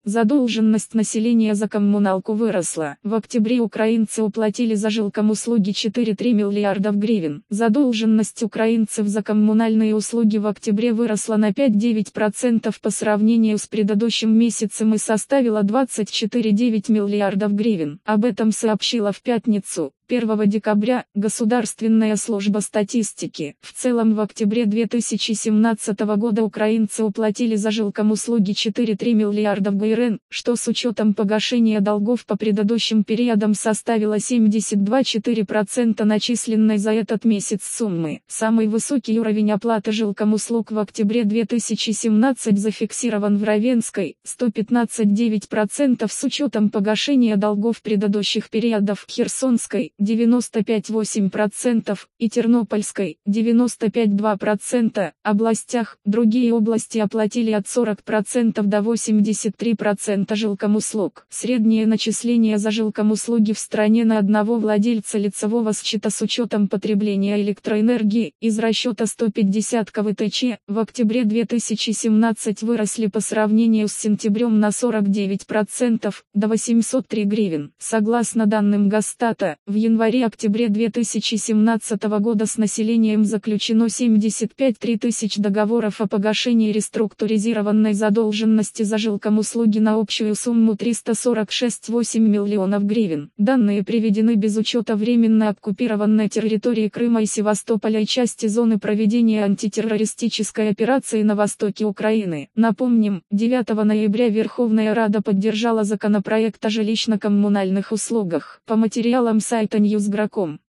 Задолженность населения за коммуналку выросла. В октябре украинцы уплатили за жилкомуслуги 4,3 миллиардов гривен. Задолженность украинцев за коммунальные услуги в октябре выросла на 5,9% по сравнению с предыдущим месяцем и составила 24,9 миллиардов гривен. Об этом сообщила в пятницу, 1 декабря, Государственная служба статистики. В целом в октябре 2017 года украинцы уплатили за жилкомуслуги 4,3 миллиардов гривен, что с учетом погашения долгов по предыдущим периодам составило 72,4% начисленной за этот месяц суммы. Самый высокий уровень оплаты жилкомуслуг в октябре 2017 зафиксирован в Равенской, 115,9% с учетом погашения долгов предыдущих периодов, Херсонской, 95,8% и Тернопольской, 95,2%, областях. Другие области оплатили от 40% до 83% жилкомуслуг. Среднее начисление за жилкомуслуги в стране на одного владельца лицевого счета с учетом потребления электроэнергии из расчета 150 КВТЧ в октябре 2017 выросли по сравнению с сентябрем на 49%, до 803 гривен. Согласно данным Госстата, в январе-октябре 2017 года с населением заключено 75 тысяч договоров о погашении реструктуризированной задолженности за жилкомуслуги на общую сумму 346,8 миллионов гривен. Данные приведены без учета временно оккупированной территории Крыма и Севастополя и части зоны проведения антитеррористической операции на востоке Украины. Напомним, 9 ноября Верховная Рада поддержала законопроект о жилищно-коммунальных услугах. По материалам сайта Newsgro.com.